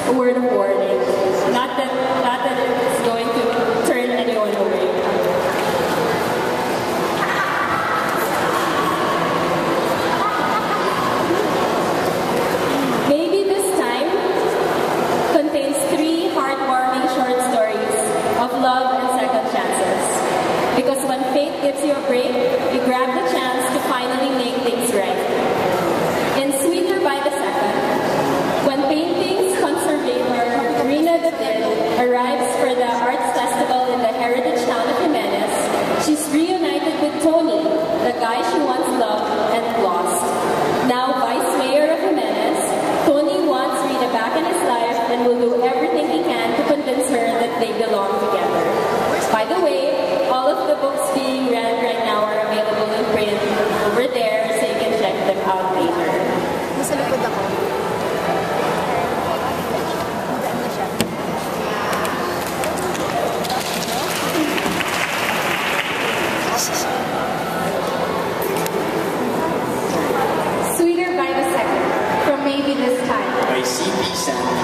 a word of warning. Not that it's going to turn anyone away. Maybe this time contains 3 heartwarming short stories of love and second chances. Because when fate gives you a break, you grab the chance to finally make things right. In Sweeter by the Second, when painting's conservator, Rina David, arrives for the arts festival in the heritage town of Jimenez, she's reunited with Tony, the guy she once loved and lost. Now vice mayor of Jimenez, Tony wants Rina back in his life and will do everything he can to convince her that they belong together. By the way, all of the books being read right now are available in print over there, so you can check them out later. Nasa likod ako. Sweeter by the Second, from Maybe This Time. By CP Santi.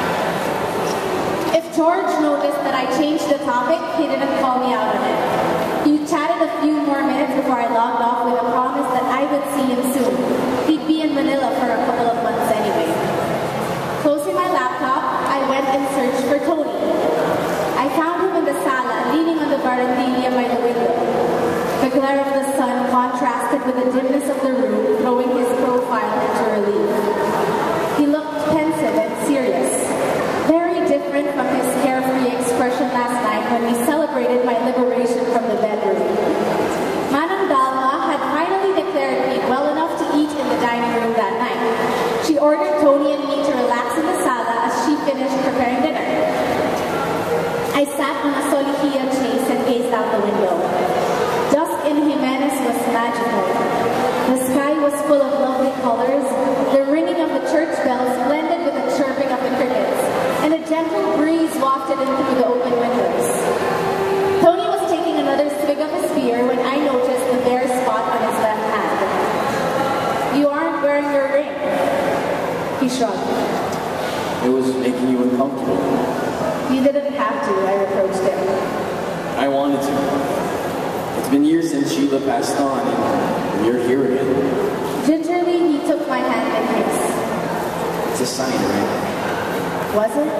If George noticed that I changed the topic, he didn't call me out on it. He chatted a few more minutes before I logged off with a promise that I would see him soon. He'd be in Manila for a couple of months anyway. Closing my laptop, I went and searched for Tony. I found him in the sala, leaning on the barandilla by the window. The glare of the sun contrasted with the dimness of the room, throwing his profile into relief. He looked pensive and serious, very different from his carefree expression last night when we celebrated my liberation from the bedroom. Manang Dalma had finally declared me well enough to eat in the dining room that night. She ordered Tony and me to relax in the sala as she finished preparing dinner. I sat on a solihia chase and gazed out the window. Dusk in Jimenez was magical. The sky was full of lovely colors. The ringing of the church bells blended with the chirping of the crickets, and a gentle breeze wafted in through the open windows. Tony was taking another swig of his beer when I noticed the bare spot on his left hand. "You aren't wearing your ring," he shrugged. It was making you uncomfortable. "You didn't have to," I reproached him. I wanted to. It's been years since Sheila passed on, and you're here again. Gingerly, he took my hand in his. It's a sign, right? Was it?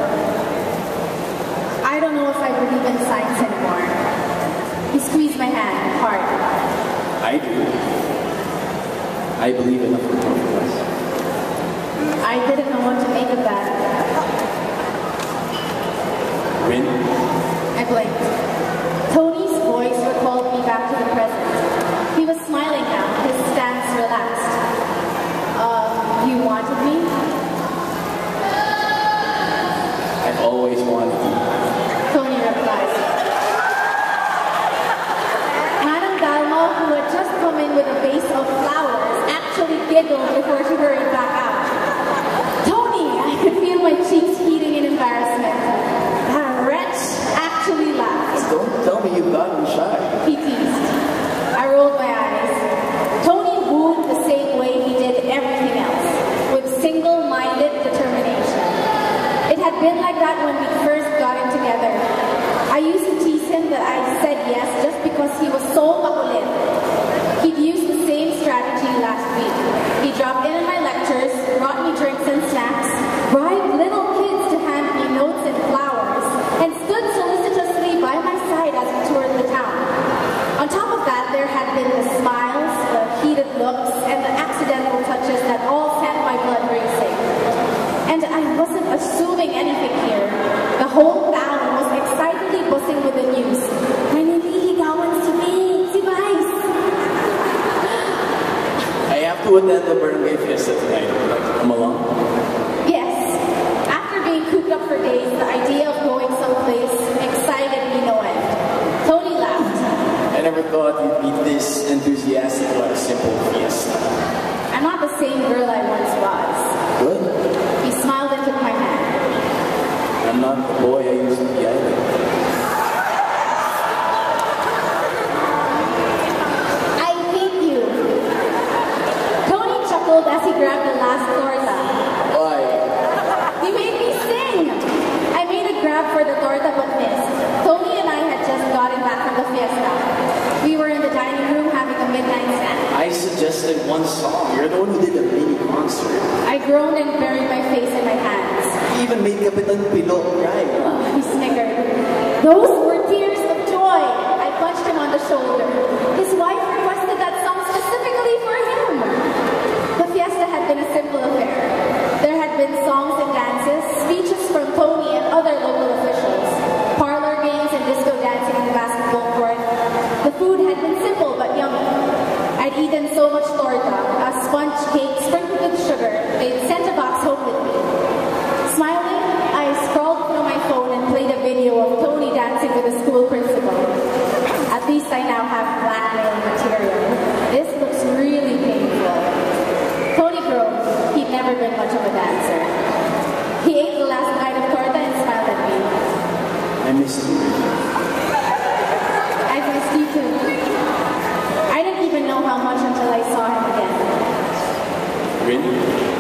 I don't know if I believe in signs anymore. He squeezed my hand hard. I do. I believe enough for both of us. I didn't know what to make of that. Rin? I blinked. Tony's voice recalled me back to the present. He was smiling now, his stance relaxed. You wanted me? I've always wanted you. Tony replied. Madam Dalma, who had just come in with a vase of flowers, actually giggled before she hurried back out. "Tony!" I could feel my cheeks heating in embarrassment. That wretch actually laughed. Don't tell me you've gotten shy. He teased. I rolled my eyes. Tony wooed the same way he did everything else, with single-minded determination. It had been like that when we first got in together. I used to tease him that I said yes just because he was so makulit. He'd used the same strategy last week. He dropped in my lectures, brought me drinks and snacks, bribed little kids to hand me notes and flowers, and stood solicitously by my side as we toured the town. On top of that, there had been the smiles, the heated looks, and the accidental touches that all sent my blood racing. And I wasn't assuming anything here. The whole town was excitedly buzzing with the news. "May nilihigawan si Vice." I have to attend the barangay fiesta tonight. Would you like to come along? Yes. After being cooped up for days, the idea of going someplace excited me no end. Tony laughed. I never thought you'd be this enthusiastic about a simple fiesta. I'm not the same girl I once was. Good. He smiled and took my hand. I'm not the boy I used to be either. I hate you. Tony chuckled as he grabbed the last torta. Why? You made me sing. just like one song. You're the one who did a mini concert. I groaned and buried my face in my hands. You even made Kapitan Pilo cry. He snickered. Those were tears of joy. I punched him on the shoulder. His wife requested that song specifically for him. The fiesta had been a simple affair. There had been songs and dances, speeches from Tony and other local officials, parlor games and disco dancing in the basketball court. The food had been simple but yummy. I'd eaten so much torta, a sponge cake sprinkled with sugar. They'd sent a box home with me. Smiling, I scrolled through my phone and played a video of Tony dancing with the school principal. At least I now have blackmail material. This looks really painful. Tony groaned. He'd never been much of a dancer. He ate the last bite of torta and smiled at me. I missed you. I've missed you too. I didn't even know how much until I saw him again. Really?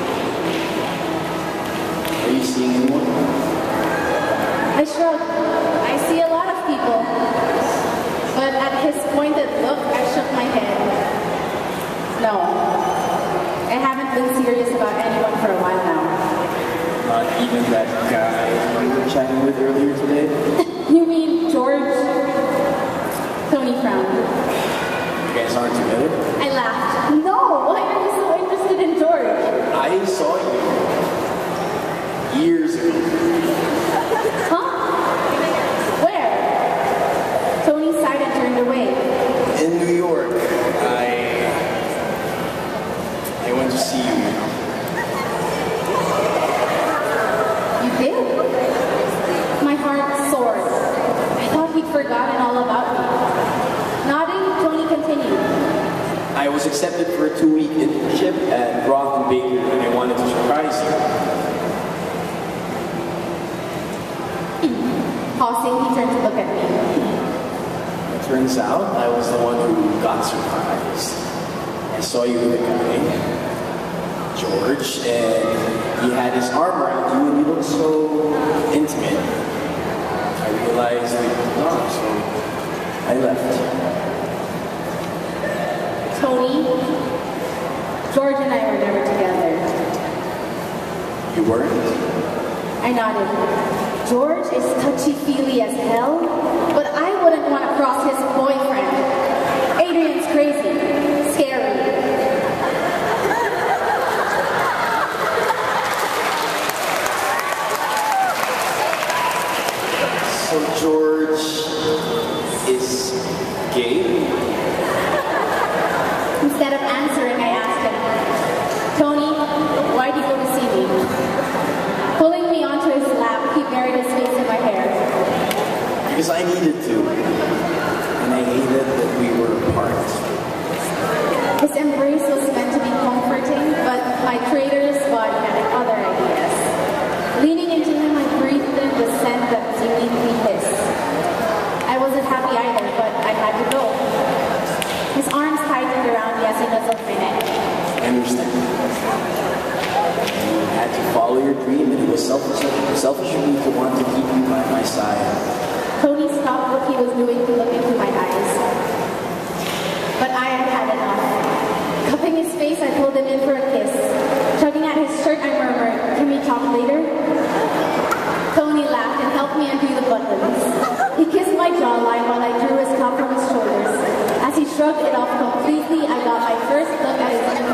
Are you seeing anyone? I shrugged. I see a lot of people. But at his pointed look, I shook my head. No. I haven't been serious about anyone for a while now. Not even that guy you were chatting with earlier today? You mean George? Tony frowned. You guys aren't together? I laughed. No! Why are you so interested in George? I saw you years ago. Huh? Where? Tony sighed and turned away. In New York. I went to see you, you know. You did? My heart soared. I thought he'd forgotten all about me. Nodding, Tony continued. I was accepted for a 2-week internship at Broth and Bakery, and I wanted to surprise you. Pausing, he turned to look at me. It turns out I was the one who got surprised. I saw you with a guy, George, and he had his arm around you, and you looked so intimate. I realized we were not, so I left. Tony, George and I were never together. You weren't? I nodded. George is touchy-feely as hell, but I wouldn't want to cross his boyfriend. Adrian's crazy, scary. So George is gay? Instead of answering, I asked him, Tony, why'd you go to see me? Pulling me onto his lap, he buried his face in my hair. Because I needed to. And I hated that we were apart. His embrace was meant to be comforting, but my traitor's body had other ideas. Leaning into him, I breathed in the scent that was uniquely his. I wasn't happy either, but I had to go. His arms tightened around me as he nuzzled my neck. I understand. You had to follow your dream, and it was selfish of me to want to keep you by my side. Tony stopped what he was doing to look into my eyes. But I had had enough. Cupping his face, I pulled him in for a kiss. Tugging at his shirt, I murmured, "Can we talk later?" Tony laughed and helped me undo the buttons. He kissed my jawline while I drew his cup from his shoulders. As he shrugged it off completely, I got my first look at his